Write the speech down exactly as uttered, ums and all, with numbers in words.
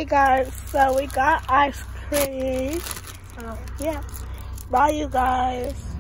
Hey guys, so we got ice cream. Um, yeah. Bye you guys.